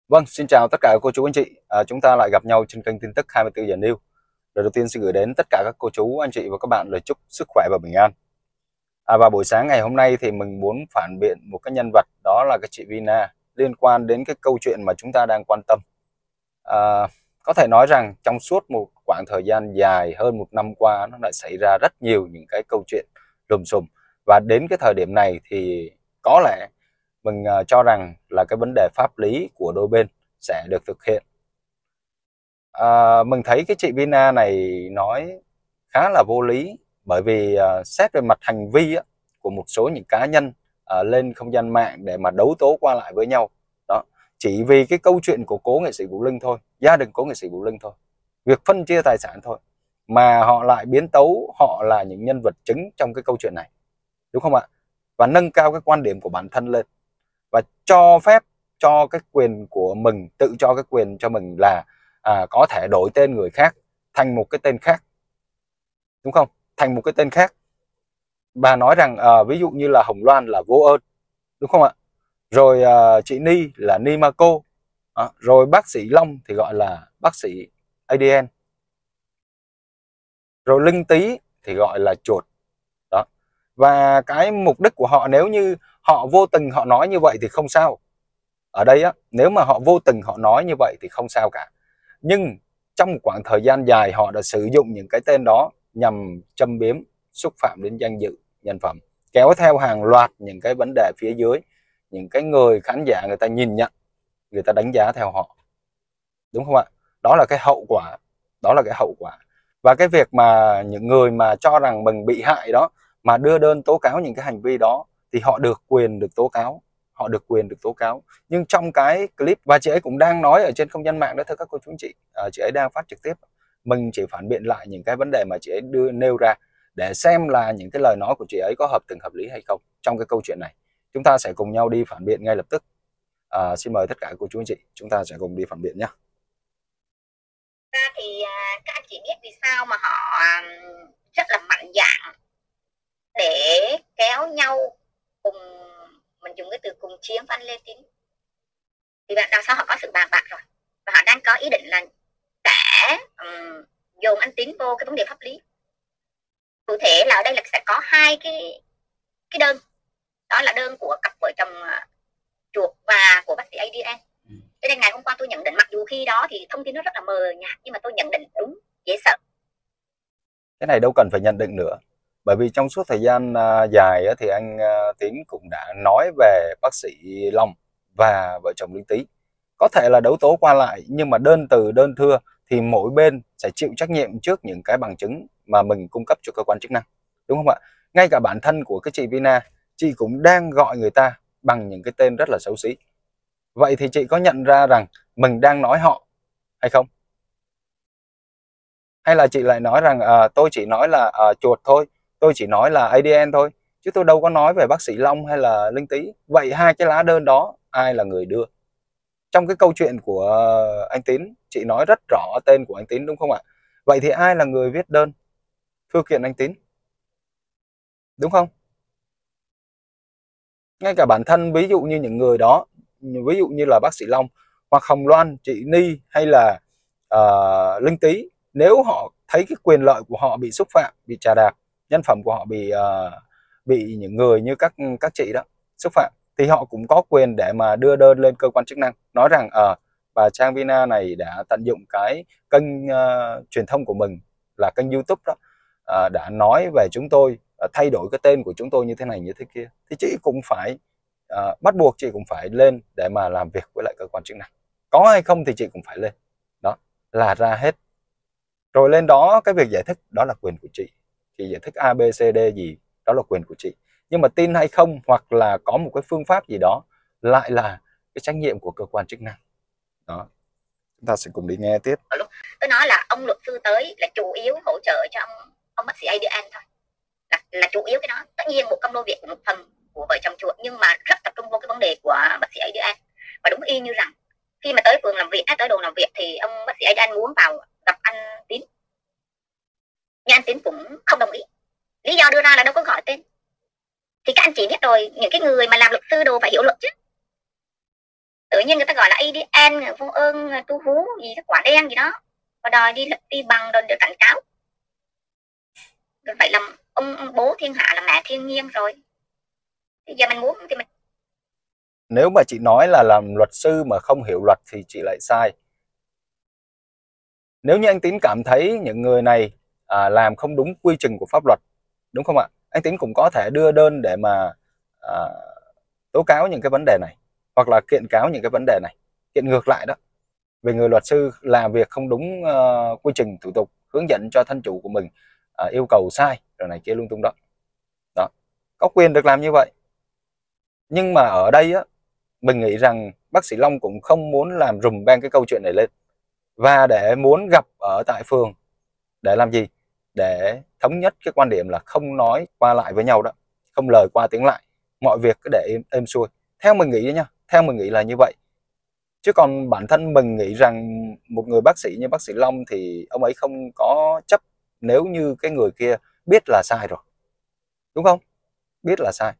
Vâng, xin chào tất cả các cô chú anh chị. Chúng ta lại gặp nhau trên kênh tin tức 24 giờ News. Lời đầu tiên xin gửi đến tất cả các cô chú anh chị và các bạn lời chúc sức khỏe và bình an. Vào buổi sáng ngày hôm nay thì mình muốn phản biện một cái nhân vật, đó là cái chị Vina, liên quan đến cái câu chuyện mà chúng ta đang quan tâm. À, có thể nói rằng trong suốt một quãng thời gian dài hơn một năm qua, nó lại xảy ra rất nhiều những cái câu chuyện lùm xùm, và đến cái thời điểm này thì có lẽ mình cho rằng là cái vấn đề pháp lý của đôi bên sẽ được thực hiện. Mình thấy cái chị Vina này nói khá là vô lý, bởi vì xét về mặt hành vi á, của một số những cá nhân lên không gian mạng để mà đấu tố qua lại với nhau đó, chỉ vì cái câu chuyện của cố nghệ sĩ Vũ Linh thôi, gia đình cố nghệ sĩ Vũ Linh thôi, việc phân chia tài sản thôi, mà họ lại biến tấu họ là những nhân vật chính trong cái câu chuyện này, đúng không ạ? Và nâng cao cái quan điểm của bản thân lên, và cho phép cho cái quyền của mình, tự cho cái quyền cho mình là có thể đổi tên người khác thành một cái tên khác, đúng không? Thành một cái tên khác. Bà nói rằng ví dụ như là Hồng Loan là Vô Ơn, đúng không ạ? Rồi chị Ni là Ni Ma Cô, rồi bác sĩ Long thì gọi là bác sĩ ADN, rồi Linh Tý thì gọi là chuột đó. Và cái mục đích của họ, nếu như họ vô tình họ nói như vậy thì không sao. Ở đây á, nếu mà họ vô tình họ nói như vậy thì không sao cả. Nhưng trong một khoảng thời gian dài họ đã sử dụng những cái tên đó nhằm châm biếm, xúc phạm đến danh dự, nhân phẩm, kéo theo hàng loạt những cái vấn đề phía dưới, những cái người khán giả người ta nhìn nhận, người ta đánh giá theo họ, đúng không ạ? Đó là cái hậu quả, đó là cái hậu quả. Và cái việc mà những người mà cho rằng mình bị hại đó mà đưa đơn tố cáo những cái hành vi đó thì họ được quyền được tố cáo, họ được quyền được tố cáo. Nhưng trong cái clip, và chị ấy cũng đang nói ở trên không gian mạng đó, thưa các cô chú anh chị, chị ấy đang phát trực tiếp, mình chỉ phản biện lại những cái vấn đề mà chị ấy nêu ra, để xem là những cái lời nói của chị ấy có hợp tình hợp lý hay không trong cái câu chuyện này. Chúng ta sẽ cùng nhau đi phản biện ngay lập tức. Xin mời tất cả cô chú anh chị, chúng ta sẽ cùng đi phản biện nhé. Ra thì các anh chị biết vì sao mà họ rất là mạnh dạn để kéo nhau cùng, mình dùng cái từ cùng chiến với anh Lê Tín, vì đằng sau họ có sự bàn bạc rồi, và họ đang có ý định là sẽ dồn anh Tín vô cái vấn đề pháp lý. Cụ thể là ở đây là sẽ có hai cái đơn, đó là đơn của cặp vợ chồng chuột và của bác sĩ ADN. Cho nên ngày hôm qua tôi nhận định, mặc dù khi đó thì thông tin nó rất là mờ nhạt, nhưng mà tôi nhận định đúng, dễ sợ. Cái này đâu cần phải nhận định nữa, bởi vì trong suốt thời gian dài thì anh Tín cũng đã nói về bác sĩ Long và vợ chồng Linh Tý. Có thể là đấu tố qua lại, nhưng mà đơn từ đơn thưa thì mỗi bên sẽ chịu trách nhiệm trước những cái bằng chứng mà mình cung cấp cho cơ quan chức năng, đúng không ạ? Ngay cả bản thân của cái chị Vina, chị cũng đang gọi người ta bằng những cái tên rất là xấu xí. Vậy thì chị có nhận ra rằng mình đang nói họ hay không? Hay là chị lại nói rằng tôi chỉ nói là chuột thôi, tôi chỉ nói là ADN thôi, chứ tôi đâu có nói về bác sĩ Long hay là Linh Tý. Vậy hai cái lá đơn đó ai là người đưa? Trong cái câu chuyện của anh Tín, chị nói rất rõ tên của anh Tín, đúng không ạ? Vậy thì ai là người viết đơn thư kiện anh Tín, đúng không? Ngay cả bản thân ví dụ như những người đó, ví dụ như là bác sĩ Long hoặc Hồng Loan, chị Ni hay là Linh Tý, nếu họ thấy cái quyền lợi của họ bị xúc phạm, bị chà đạp, nhân phẩm của họ bị những người như các chị đó xúc phạm, thì họ cũng có quyền để mà đưa đơn lên cơ quan chức năng, nói rằng bà Trang Vina này đã tận dụng cái kênh truyền thông của mình là kênh YouTube đó, đã nói về chúng tôi, thay đổi cái tên của chúng tôi như thế này như thế kia, thì chị cũng phải bắt buộc chị cũng phải lên để mà làm việc với lại cơ quan chức năng, có hay không thì chị cũng phải lên đó, là ra hết. Rồi lên đó cái việc giải thích đó là quyền của chị giải thích A B C D gì đó là quyền của chị, nhưng mà tin hay không hoặc là có một cái phương pháp gì đó lại là cái trách nhiệm của cơ quan chức năng đó. Chúng ta sẽ cùng đi nghe tiếp. Tôi nói là ông luật sư tới là chủ yếu hỗ trợ cho ông bác sĩ ADN thôi, là chủ yếu cái đó. Tất nhiên một công đôi việc của một phần của vợ chồng chuột, nhưng mà rất tập trung vô cái vấn đề của bác sĩ ADN. Và đúng y như rằng khi mà tới phường làm việc, tới đồn làm việc thì ông bác sĩ ADN muốn vào gặp anh Tín, nhưng anh Tín cũng không đồng ý. Lý do đưa ra là đâu có gọi tên. Thì các anh chị biết rồi, những cái người mà làm luật sư đồ phải hiểu luật chứ. tự nhiên người ta gọi là ADN vô ơn tu hú gì cái quả đen gì đó, và đòi đi bằng rồi được cảnh cáo. Rồi vậy là ông bố thiên hạ là mẹ thiên nhiên rồi. Bây giờ mình muốn thì mình... Nếu mà chị nói là làm luật sư mà không hiểu luật thì chị lại sai. Nếu như anh Tín cảm thấy những người này làm không đúng quy trình của pháp luật, đúng không ạ? Anh Tín cũng có thể đưa đơn để mà tố cáo những cái vấn đề này, hoặc là kiện cáo những cái vấn đề này, kiện ngược lại đó, về người luật sư làm việc không đúng quy trình thủ tục hướng dẫn cho thân chủ của mình, yêu cầu sai rồi này kia lung tung đó. Đó, có quyền được làm như vậy. Nhưng mà ở đây á, mình nghĩ rằng bác sĩ Long cũng không muốn làm rùm beng cái câu chuyện này lên, và để muốn gặp ở tại phường để làm gì? Để thống nhất cái quan điểm là không nói qua lại với nhau đó, không lời qua tiếng lại, mọi việc cứ để êm xuôi. Theo mình nghĩ nha, theo mình nghĩ là như vậy. Chứ còn bản thân mình nghĩ rằng một người bác sĩ như bác sĩ Long thì ông ấy không có chấp nếu như cái người kia biết là sai rồi, đúng không? Biết là sai.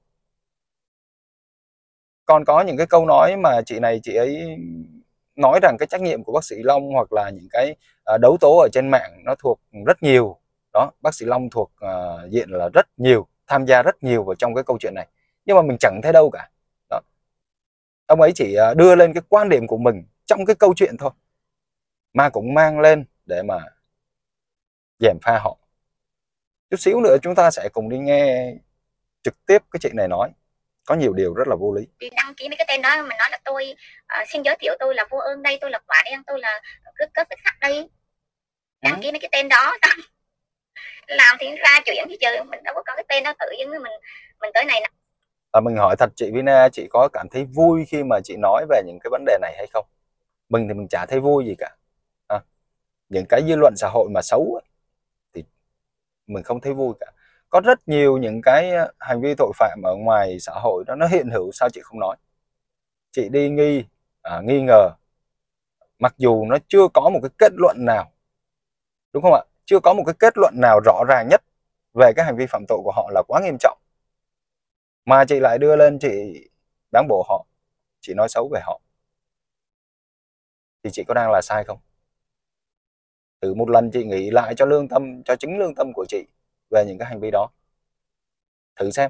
Còn có những cái câu nói mà chị này chị ấy nói rằng cái trách nhiệm của bác sĩ Long hoặc là những cái đấu tố ở trên mạng nó thuộc rất nhiều đó, bác sĩ Long thuộc diện là rất nhiều, tham gia rất nhiều vào trong cái câu chuyện này, nhưng mà mình chẳng thấy đâu cả đó. Ông ấy chỉ đưa lên cái quan điểm của mình trong cái câu chuyện thôi, mà cũng mang lên để mà gièm pha họ. Chút xíu nữa chúng ta sẽ cùng đi nghe trực tiếp cái chị này nói, có nhiều điều rất là vô lý. Đi đăng ký mấy cái tên đó, mình nói là tôi xin giới thiệu tôi là Vô Ơn đây, tôi là Quả Đen, tôi là cướp vết sắt đây, đăng ký mấy cái tên đó làm thì ra chuyện gì trời, mình đâu có cái tên đó, tự nhiên mình tới này nè. Mình hỏi thật chị Vina, chị có cảm thấy vui khi mà chị nói về những cái vấn đề này hay không? Mình thì mình chả thấy vui gì cả. Những cái dư luận xã hội mà xấu thì mình không thấy vui cả. Có rất nhiều những cái hành vi tội phạm ở ngoài xã hội đó nó hiện hữu, sao chị không nói? Chị đi nghi ngờ, mặc dù nó chưa có một cái kết luận nào, đúng không ạ? Chưa có một cái kết luận nào rõ ràng nhất về cái hành vi phạm tội của họ là quá nghiêm trọng, mà chị lại đưa lên chị báng bổ họ, chị nói xấu về họ, thì chị có đang là sai không? Thử một lần chị nghĩ lại cho lương tâm, cho chính lương tâm của chị về những cái hành vi đó, thử xem.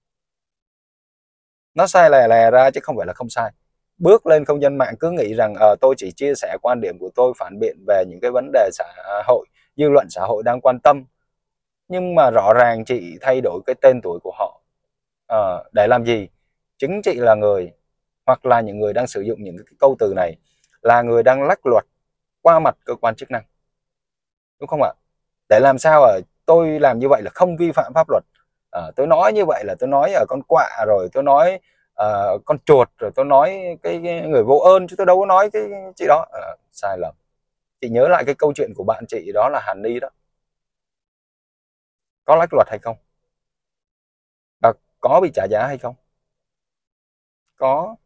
Nó sai lè lè ra chứ không phải là không sai. Bước lên không gian mạng cứ nghĩ rằng tôi chỉ chia sẻ quan điểm của tôi, phản biện về những cái vấn đề xã hội, dư luận xã hội đang quan tâm, nhưng mà rõ ràng chị thay đổi cái tên tuổi của họ để làm gì? Chính chị là người, hoặc là những người đang sử dụng những cái câu từ này là người đang lách luật qua mặt cơ quan chức năng, đúng không ạ? Để làm sao tôi làm như vậy là không vi phạm pháp luật, tôi nói như vậy là tôi nói con quạ, rồi tôi nói con chuột, rồi tôi nói cái người vô ơn, chứ tôi đâu có nói cái chị đó. Sai lầm. Chị nhớ lại cái câu chuyện của bạn chị đó là Hàn Ni đó, có lách luật hay không, và có bị trả giá hay không? Có.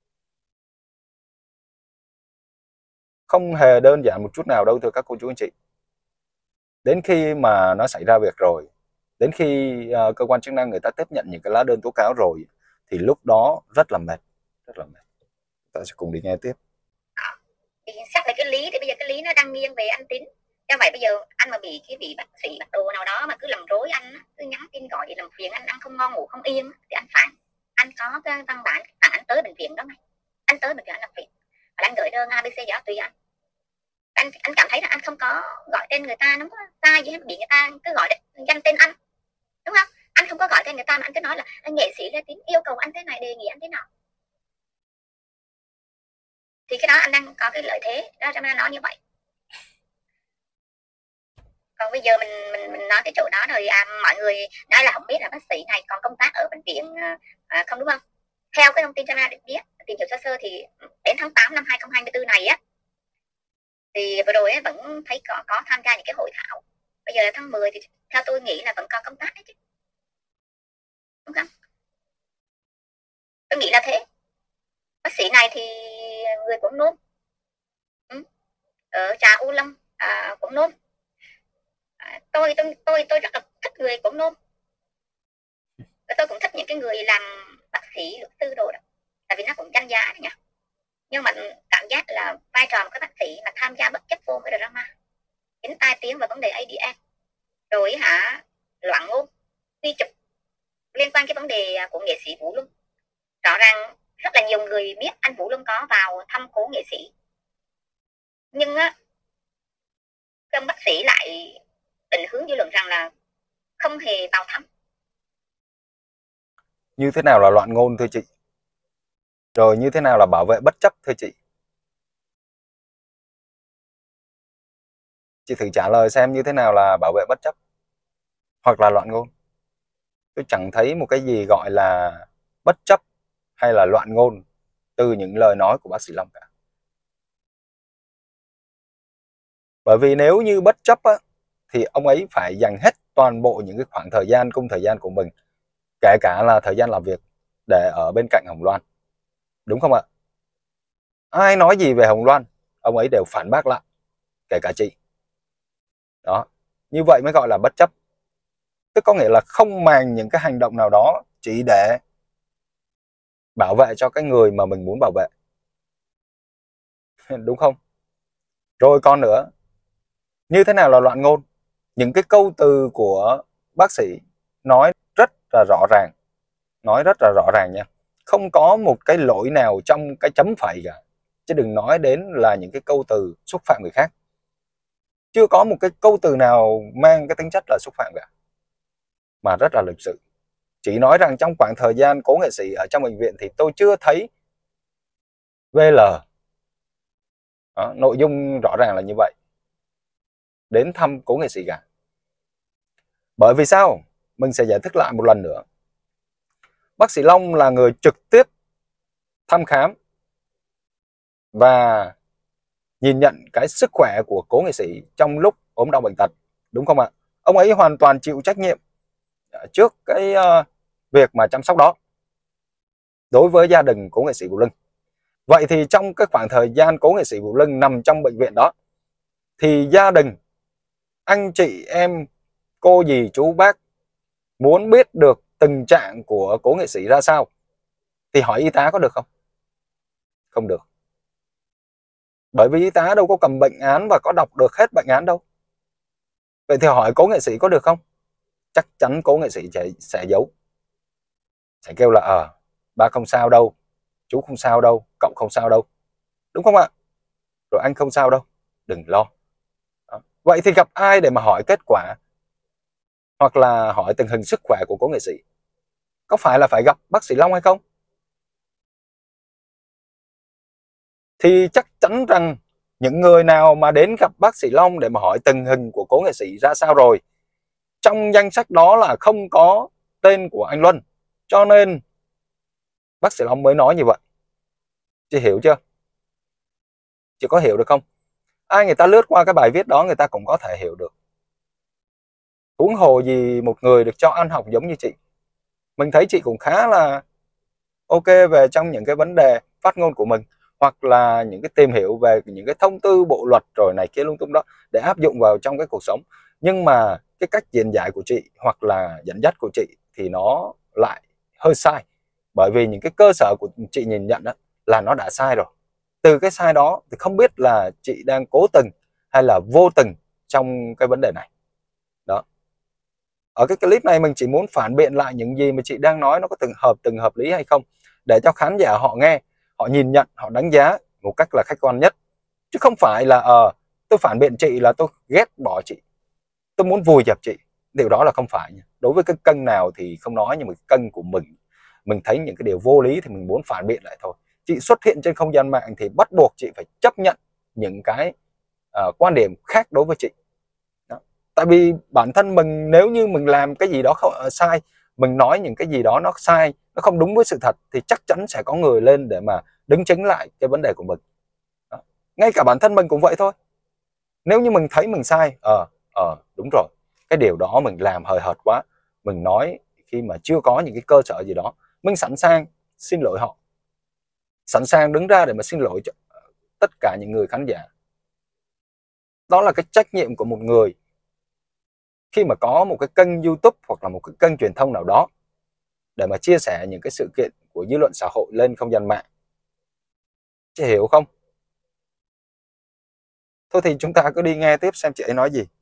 Không hề đơn giản một chút nào đâu thưa các cô chú anh chị. Đến khi mà nó xảy ra việc rồi, đến khi cơ quan chức năng người ta tiếp nhận những cái lá đơn tố cáo rồi, thì lúc đó rất là mệt, rất là mệt. Ta sẽ cùng đi nghe tiếp. Thì xác lại cái lý, thì bây giờ cái lý nó đang nghiêng về anh Tín. Cho vậy bây giờ anh mà bị cái vị bác sĩ bác đồ nào đó mà cứ làm rối anh, cứ nhắn tin gọi để làm phiền anh không ngon ngủ không yên, thì anh phản. Anh có cái văn bản anh tới bệnh viện đó này, anh tới bệnh viện anh làm việc, và anh gửi đơn ABC gì đó tùy anh. Anh cảm thấy là anh không có gọi tên người ta, nó có sai gì hết, bị người ta cứ gọi danh tên anh, đúng không? Anh không có gọi tên người ta mà anh cứ nói là anh nghệ sĩ Lê Tín yêu cầu anh thế này, đề nghị anh thế nào, thì cái đó anh đang có cái lợi thế đó, cho nên nói như vậy. Còn bây giờ mình nói cái chỗ đó rồi mọi người nói là không biết là bác sĩ này còn công tác ở bệnh viện không, đúng không? Theo cái thông tin cho được biết, tìm hiểu sơ thì đến tháng 8 năm 2024 này á, thì vừa rồi vẫn thấy có tham gia những cái hội thảo. Bây giờ là tháng 10 thì theo tôi nghĩ là vẫn còn công tác đấy chứ, đúng không? Tôi nghĩ là thế. Bác sĩ này thì người Quảng Nôm, ở Trà U Lâm, Quảng Nôm. Tôi rất là thích người Quảng Nôm, và tôi cũng thích những cái người làm bác sĩ luật sư đồ đó, tại vì nó cũng danh giá đấy nha. Nhưng mà cảm giác là vai trò của các bác sĩ là tham gia bất chấp vô cái drama, đến tai tiếng vào vấn đề ADN, rồi loạn ngôn, quy chụp liên quan cái vấn đề của nghệ sĩ Vũ Luân. Rõ ràng rất là nhiều người biết anh Vũ Luân có vào thăm cố nghệ sĩ, nhưng các bác sĩ lại định hướng dư luận rằng là không hề vào thăm. Như thế nào là loạn ngôn thưa chị? Rồi như thế nào là bảo vệ bất chấp thưa chị? Chị thử trả lời xem như thế nào là bảo vệ bất chấp hoặc là loạn ngôn. Tôi chẳng thấy một cái gì gọi là bất chấp hay là loạn ngôn từ những lời nói của bác sĩ Long cả. Bởi vì nếu như bất chấp á, thì ông ấy phải dành hết toàn bộ những cái khoảng thời gian, khung thời gian của mình, kể cả là thời gian làm việc, để ở bên cạnh Hồng Loan. Đúng không ạ? Ai nói gì về Hồng Loan, ông ấy đều phản bác lại, kể cả chị. Đó, như vậy mới gọi là bất chấp. Tức có nghĩa là không màng những cái hành động nào đó chỉ để bảo vệ cho cái người mà mình muốn bảo vệ. Đúng không? Rồi còn nữa, như thế nào là loạn ngôn? Những cái câu từ của bác sĩ nói rất là rõ ràng, nha. Không có một cái lỗi nào trong cái chấm phẩy cả. Chứ đừng nói đến là những cái câu từ xúc phạm người khác. Chưa có một cái câu từ nào mang cái tính chất là xúc phạm cả, mà rất là lịch sự. Chỉ nói rằng trong khoảng thời gian cố nghệ sĩ ở trong bệnh viện thì tôi chưa thấy VL. Đó, nội dung rõ ràng là như vậy, đến thăm cố nghệ sĩ cả. Bởi vì sao? Mình sẽ giải thích lại một lần nữa. Bác sĩ Long là người trực tiếp thăm khám và nhìn nhận cái sức khỏe của cố nghệ sĩ trong lúc ốm đau bệnh tật, đúng không ạ? Ông ấy hoàn toàn chịu trách nhiệm trước cái việc mà chăm sóc đó đối với gia đình cố nghệ sĩ Vũ Lân. Vậy thì trong cái khoảng thời gian cố nghệ sĩ Vũ Lân nằm trong bệnh viện đó, thì gia đình, anh chị em, cô dì chú bác muốn biết được tình trạng của cố nghệ sĩ ra sao thì hỏi y tá có được không? Không được. Bởi vì y tá đâu có cầm bệnh án và có đọc được hết bệnh án đâu. Vậy thì hỏi cố nghệ sĩ có được không? Chắc chắn cố nghệ sĩ sẽ giấu, sẽ kêu là ba không sao đâu, chú không sao đâu, cậu không sao đâu, đúng không ạ? Rồi anh không sao đâu, đừng lo. Đó. Vậy thì gặp ai để mà hỏi kết quả hoặc là hỏi tình hình sức khỏe của cố nghệ sĩ? Có phải là phải gặp bác sĩ Long hay không? Thì chắc chắn rằng những người nào mà đến gặp bác sĩ Long để mà hỏi tình hình của cố nghệ sĩ ra sao rồi, trong danh sách đó là không có tên của anh Luân, cho nên bác sĩ Long mới nói như vậy. Chị hiểu chưa? Chị có hiểu được không? Ai người ta lướt qua cái bài viết đó người ta cũng có thể hiểu được. Huống hồ gì một người được cho ăn học giống như chị. Mình thấy chị cũng khá là ok về trong những cái vấn đề phát ngôn của mình, hoặc là những cái tìm hiểu về những cái thông tư bộ luật rồi này kia lung tung đó để áp dụng vào trong cái cuộc sống. Nhưng mà cái cách diễn giải của chị hoặc là dẫn dắt của chị thì nó lại hơi sai. Bởi vì những cái cơ sở của chị nhìn nhận đó là nó đã sai rồi. Từ cái sai đó thì không biết là chị đang cố tình hay là vô tình trong cái vấn đề này. Đó. Ở cái clip này mình chỉ muốn phản biện lại những gì mà chị đang nói nó có từng hợp lý hay không, để cho khán giả họ nghe, họ nhìn nhận, họ đánh giá một cách là khách quan nhất. Chứ không phải là tôi phản biện chị là tôi ghét bỏ chị, tôi muốn vùi dập chị. Điều đó là không phải. Đối với cái kênh nào thì không nói, nhưng mà cái kênh của mình thấy những cái điều vô lý thì mình muốn phản biện lại thôi. Chị xuất hiện trên không gian mạng thì bắt buộc chị phải chấp nhận những cái quan điểm khác đối với chị. Đó. Tại vì bản thân mình, nếu như mình làm cái gì đó sai, mình nói những cái gì đó nó sai, nó không đúng với sự thật, thì chắc chắn sẽ có người lên để mà đính chính lại cái vấn đề của mình. Đó. Ngay cả bản thân mình cũng vậy thôi. Nếu như mình thấy mình sai, đúng rồi, cái điều đó mình làm hời hợt quá, mình nói khi mà chưa có những cái cơ sở gì đó, mình sẵn sàng xin lỗi họ, sẵn sàng đứng ra để mà xin lỗi cho tất cả những người khán giả. Đó là cái trách nhiệm của một người khi mà có một cái kênh YouTube hoặc là một cái kênh truyền thông nào đó để mà chia sẻ những cái sự kiện của dư luận xã hội lên không gian mạng. Chị hiểu không? Thôi thì chúng ta cứ đi nghe tiếp xem chị ấy nói gì.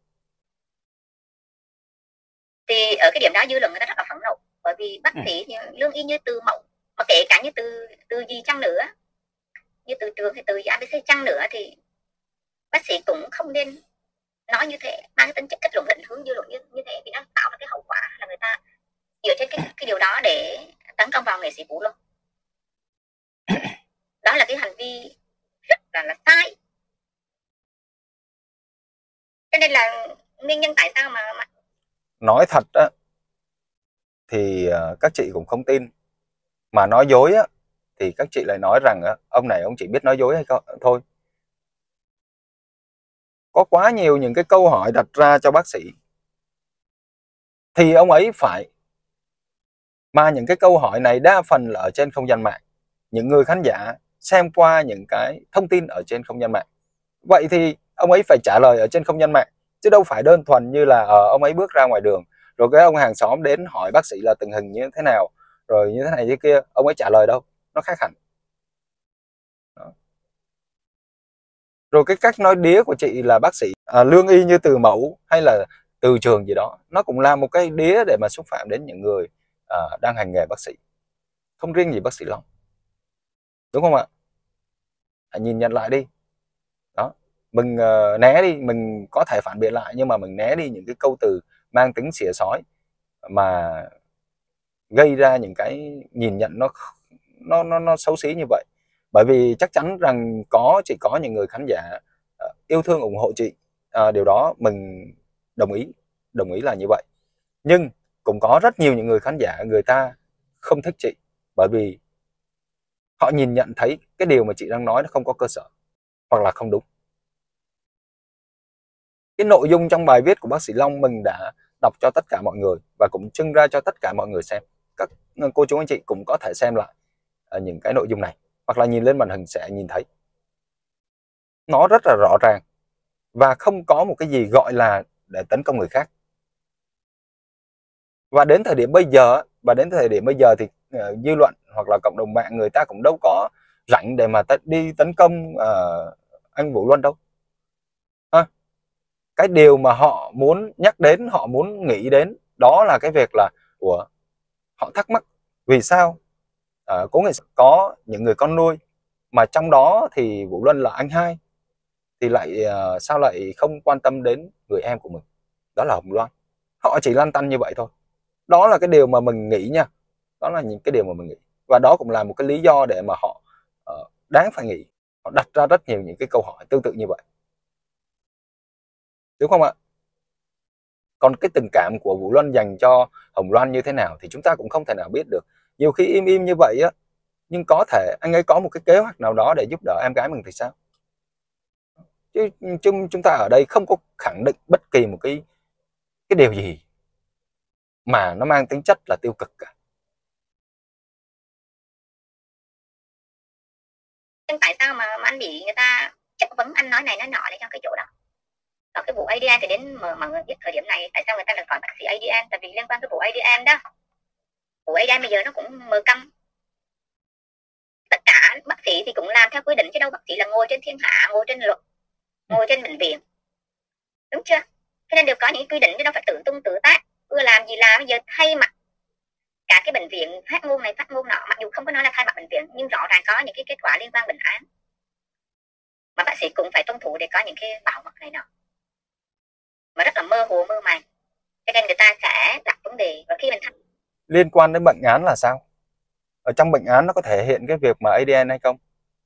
Thì ở cái điểm đó dư luận người ta rất là phẫn nộ, bởi vì bác sĩ thì lương y như từ mẫu, mà kể cả như từ gì chăng nữa, như từ trường hay từ gì ABC chăng nữa, thì bác sĩ cũng không nên nói như thế, mang cái tính chất kết luận định hướng dư luận như thế, thì nó tạo ra cái hậu quả là người ta dựa trên cái điều đó để tấn công vào nghệ sĩ Vũ Luân. Đó là cái hành vi rất là sai. Cho nên là nguyên nhân tại sao mà Nói thật á thì các chị cũng không tin, mà nói dối á thì các chị lại nói rằng á, ông này ông chỉ biết nói dối hay không thôi. Có quá nhiều những cái câu hỏi đặt ra cho bác sĩ thì ông ấy phải, mà những cái câu hỏi này đa phần là ở trên không gian mạng, những người khán giả xem qua những cái thông tin ở trên không gian mạng, vậy thì ông ấy phải trả lời ở trên không gian mạng, chứ đâu phải đơn thuần như là ông ấy bước ra ngoài đường rồi cái ông hàng xóm đến hỏi bác sĩ là tình hình như thế nào, rồi như thế này như kia, ông ấy trả lời đâu, nó khác hẳn. Đó. Rồi cái cách nói đía của chị là bác sĩ lương y như từ mẫu hay là từ trường gì đó, nó cũng là một cái đía để mà xúc phạm đến những người đang hành nghề bác sĩ, không riêng gì bác sĩ Long, đúng không ạ? Hãy nhìn nhận lại đi. Đó, mình né đi, mình có thể phản biện lại nhưng mà mình né đi những cái câu từ mang tính xỉa xói mà gây ra những cái nhìn nhận nó xấu xí như vậy. Bởi vì chắc chắn rằng chỉ có những người khán giả yêu thương ủng hộ chị, điều đó mình đồng ý là như vậy, nhưng cũng có rất nhiều những người khán giả người ta không thích chị, bởi vì họ nhìn nhận thấy cái điều mà chị đang nói nó không có cơ sở hoặc là không đúng. Cái nội dung trong bài viết của bác sĩ Long mình đã đọc cho tất cả mọi người và cũng trưng ra cho tất cả mọi người xem. Các cô chú anh chị cũng có thể xem lại những cái nội dung này, hoặc là nhìn lên màn hình sẽ nhìn thấy nó rất là rõ ràng và không có một cái gì gọi là để tấn công người khác. Và đến thời điểm bây giờ thì dư luận hoặc là cộng đồng mạng người ta cũng đâu có rảnh để mà đi tấn công anh Vũ Luân đâu. Cái điều mà họ muốn nhắc đến, họ muốn nghĩ đến đó là cái việc là họ thắc mắc vì sao có những người con nuôi mà trong đó thì Vũ Luân là anh hai, thì lại sao lại không quan tâm đến người em của mình, đó là Hồng Loan. Họ chỉ lăn tăn như vậy thôi. Đó là cái điều mà mình nghĩ nha, đó là những cái điều mà mình nghĩ, và đó cũng là một cái lý do để mà họ đáng phải nghĩ, họ đặt ra rất nhiều những cái câu hỏi tương tự như vậy, đúng không ạ? Còn cái tình cảm của Vũ Luân dành cho Hồng Loan như thế nào thì chúng ta cũng không thể nào biết được. Nhiều khi im im như vậy á, nhưng có thể anh ấy có một cái kế hoạch nào đó để giúp đỡ em gái mình thì sao? Chứ chúng ta ở đây không có khẳng định bất kỳ một cái điều gì mà nó mang tính chất là tiêu cực cả. nhưng tại sao mà anh bị người ta chất vấn, anh nói này nói nọ để trong cái chỗ đó. Ở cái vụ ADN thì đến mà người biết thời điểm này tại sao người ta lại gọi bác sĩ ADN, tại vì liên quan tới vụ ADN đó. Vụ ADN bây giờ nó cũng mờ câm, tất cả bác sĩ thì cũng làm theo quy định chứ đâu bác sĩ là ngồi trên thiên hạ, ngồi trên luật, ngồi trên bệnh viện, đúng chưa? Cho nên đều có những quy định chứ đâu phải tự tung tự tác, ưa làm gì làm. Bây giờ thay mặt cả cái bệnh viện phát ngôn này phát ngôn nọ, mặc dù không có nói là thay mặt bệnh viện nhưng rõ ràng có những cái kết quả liên quan bệnh án mà bác sĩ cũng phải tuân thủ để có những cái bảo mật này nọ mà rất là mơ hồ mơ màng, cho nên người ta sẽ đặt vấn đề. Và khi mình Liên quan đến bệnh án là sao? Ở trong bệnh án nó có thể hiện cái việc mà ADN hay không?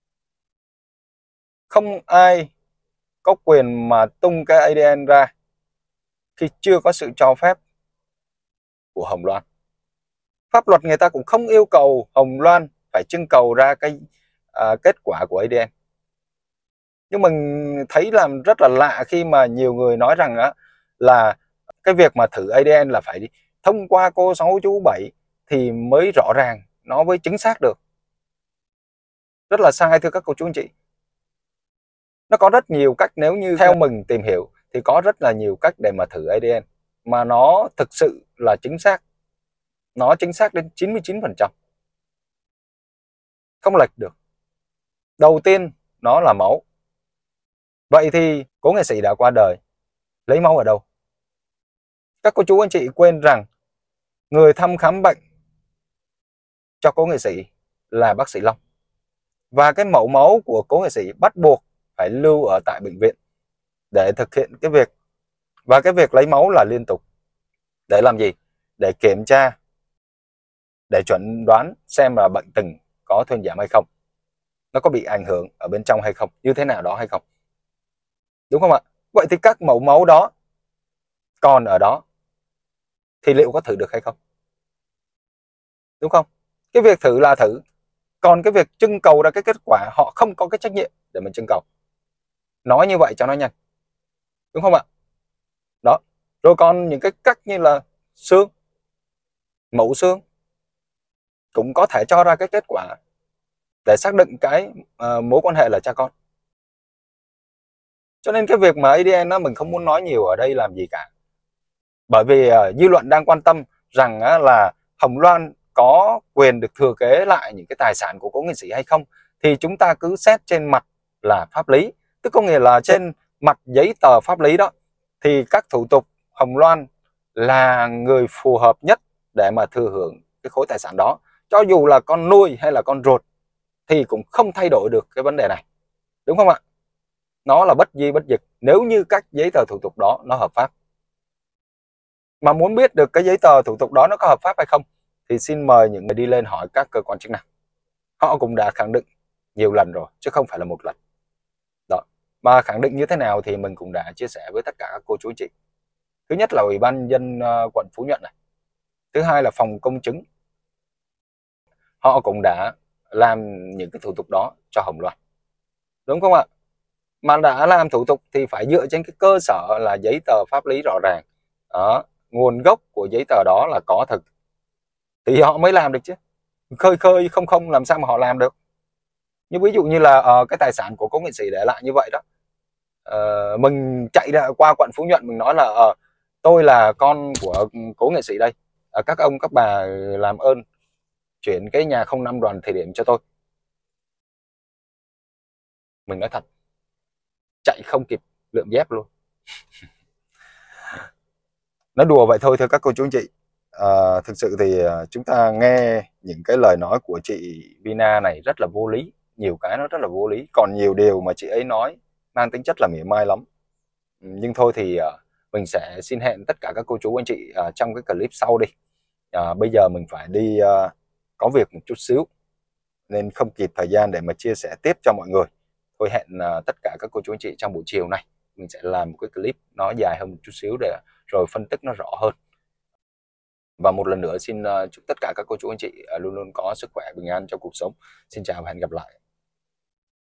Không ai có quyền mà tung cái ADN ra khi chưa có sự cho phép của Hồng Loan. Pháp luật người ta cũng không yêu cầu Hồng Loan phải trưng cầu ra cái kết quả của ADN. Nhưng mình thấy làm rất là lạ khi mà nhiều người nói rằng là cái việc mà thử ADN là phải đi thông qua cô 6 chú 7 thì mới rõ ràng, nó mới chính xác được. Rất là sai thưa các cô chú anh chị. Nó có rất nhiều cách, nếu như theo mình tìm hiểu thì có rất là nhiều cách để mà thử ADN mà nó thực sự là chính xác. Nó chính xác đến 99%. Không lệch được. Đầu tiên nó là máu. Vậy thì cố nghệ sĩ đã qua đời, lấy máu ở đâu? Các cô chú anh chị quên rằng người thăm khám bệnh cho cố nghệ sĩ là bác sĩ Long. Và cái mẫu máu của cố nghệ sĩ bắt buộc phải lưu ở tại bệnh viện để thực hiện cái việc. Và cái việc lấy máu là liên tục. Để làm gì? Để kiểm tra, để chuẩn đoán xem là bệnh tình có thuyên giảm hay không, nó có bị ảnh hưởng ở bên trong hay không, như thế nào đó hay không. Đúng không ạ? Vậy thì các mẫu máu đó còn ở đó thì liệu có thử được hay không? Đúng không? Cái việc thử là thử, còn cái việc trưng cầu ra cái kết quả họ không có cái trách nhiệm để mình trưng cầu. Nói như vậy cho nó nhanh. Đúng không ạ? Đó. Rồi còn những cái cách như là xương, mẫu xương cũng có thể cho ra cái kết quả để xác định cái mối quan hệ là cha con. Cho nên cái việc mà ADN đó mình không muốn nói nhiều ở đây làm gì cả. Bởi vì dư luận đang quan tâm rằng là Hồng Loan có quyền được thừa kế lại những cái tài sản của cố nghệ sĩ hay không, thì chúng ta cứ xét trên mặt là pháp lý, tức có nghĩa là trên mặt giấy tờ pháp lý đó thì các thủ tục Hồng Loan là người phù hợp nhất để mà thừa hưởng cái khối tài sản đó, cho dù là con nuôi hay là con ruột thì cũng không thay đổi được cái vấn đề này. Đúng không ạ? Nó là bất di bất dịch nếu như các giấy tờ thủ tục đó nó hợp pháp. Mà muốn biết được cái giấy tờ thủ tục đó nó có hợp pháp hay không thì xin mời những người đi lên hỏi các cơ quan chức năng. Họ cũng đã khẳng định nhiều lần rồi chứ không phải là một lần. Đó. Mà khẳng định như thế nào thì mình cũng đã chia sẻ với tất cả các cô chú anh chị. Thứ nhất là Ủy ban nhân dân quận Phú Nhuận này. Thứ hai là phòng công chứng. Họ cũng đã làm những cái thủ tục đó cho Hồng Loan. Đúng không ạ? Mà đã làm thủ tục thì phải dựa trên cái cơ sở là giấy tờ pháp lý rõ ràng. Đó. Nguồn gốc của giấy tờ đó là có thực thì họ mới làm được chứ. Khơi khơi không không làm sao mà họ làm được. Như ví dụ như là cái tài sản của cố nghệ sĩ để lại như vậy đó, mình chạy ra qua quận Phú Nhuận mình nói là tôi là con của cố nghệ sĩ đây, các ông các bà làm ơn chuyển cái nhà 05 Đoàn Thị Điểm cho tôi. Mình nói thật, chạy không kịp lượm dép luôn. Nói đùa vậy thôi thưa các cô chú anh chị. Thực sự thì chúng ta nghe những cái lời nói của chị Vina này rất là vô lý, nhiều cái nó rất là vô lý, còn nhiều điều mà chị ấy nói mang tính chất là mỉa mai lắm. Nhưng thôi thì mình sẽ xin hẹn tất cả các cô chú anh chị trong cái clip sau đi. Bây giờ mình phải đi có việc một chút xíu nên không kịp thời gian để mà chia sẻ tiếp cho mọi người. Thôi hẹn tất cả các cô chú anh chị trong buổi chiều này mình sẽ làm một cái clip nó dài hơn một chút xíu để rồi phân tích nó rõ hơn. Và một lần nữa xin chúc tất cả các cô chú anh chị luôn luôn có sức khỏe bình an trong cuộc sống. Xin chào và hẹn gặp lại.